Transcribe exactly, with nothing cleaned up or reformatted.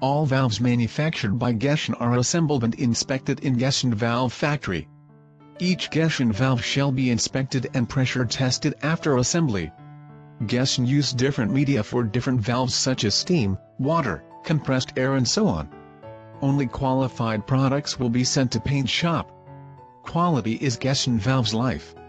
All valves manufactured by Gaoshan are assembled and inspected in Gaoshan Valve Factory. Each Gaoshan valve shall be inspected and pressure tested after assembly. Gaoshan use different media for different valves such as steam, water, compressed air and so on. Only qualified products will be sent to paint shop. Quality is Gaoshan Valve's life.